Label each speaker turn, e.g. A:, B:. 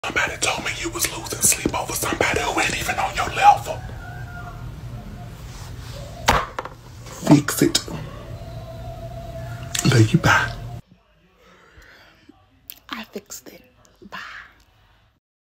A: Somebody told me you was losing sleep over somebody who ain't even on your level. Fix it. Love you, bye.
B: I fixed it. Bye.